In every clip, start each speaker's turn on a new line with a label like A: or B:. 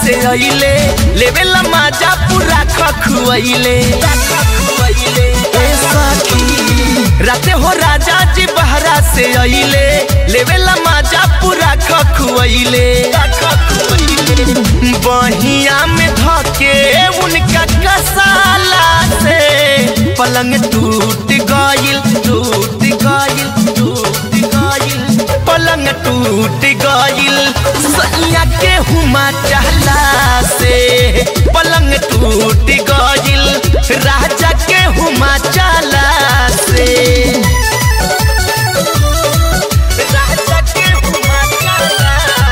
A: से अइले लेवेला माजा पूरा खखुआइले राते हो राजा जी बहरा से अइले लेवेला माजा पूरा खखुआइले बहिया में धके उनका कसाला से पलंग टूट गइल पलंग टूट गइल सैया के हुमा चहला से पलंग टूट गइल राजा के हुमा चला से राजा के हुमा चला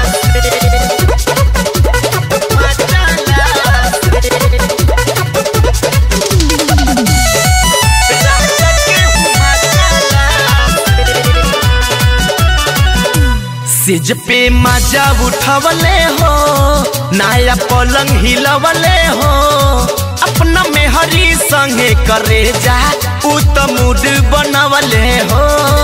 A: सिज पे मजा उठवले हो नया पलंग हिलवले हो अपना मेहरी संगे करे जा तो मूड बनवले हो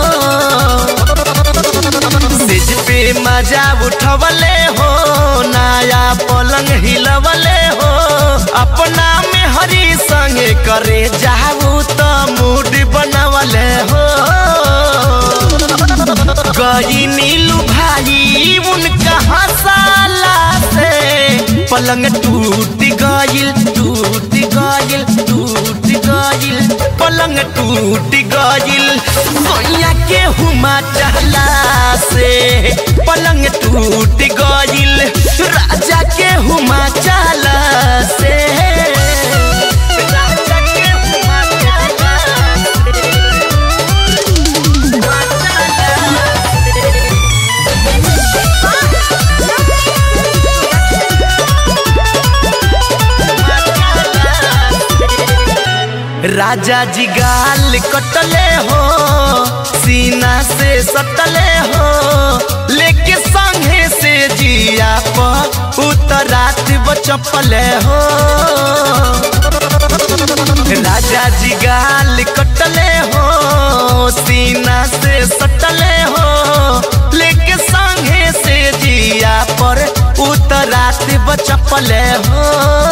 A: सिज पे मजा उठवले हो नया पलंग हिलवले हो अपना मेहरी संगे करे जा तो मूड बनवले हो गई नीलू भाई उनका हंसाला से पलंग टूट गइल पलंग टूट गइल सोनिया के हुमा चहला से पलंग टूट गइल राजा के हुमा चला से राजा जी गाल कटले हो सीना से सटले हो लेके संगे से जिया पर उतरात बचपले हो राजा जी गाल कटले हो सीना से सटले हो लेके संगे से जिया पर उतरात बचपले हो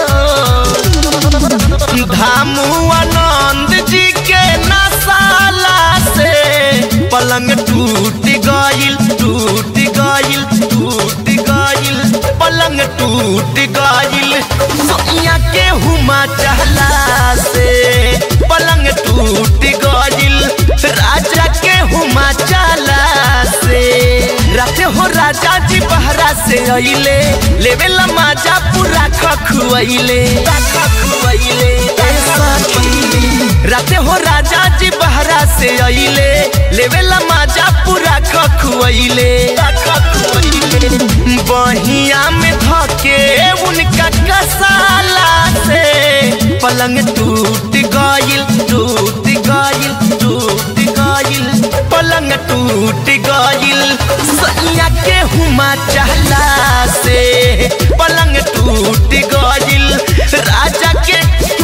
A: धामू आनंद जी के नसाला से पलंग टूट गइल पलंग टूट गइल सोनिया के हुमा चहला से पलंग टूट गइल राजा के हुमा चला से राते हो राजा जी बहरा से अइले लेवेला माजा पूरा खखुआइले राते हो राजा जी बहरा से अइले लेवेला माजा पूरा खखुआइले बहिया में धके उनका कसाला से पलंग टूट गइल पलंग टूट गइल सैया के हुमा चहला से पलंग टूट गइल राजा के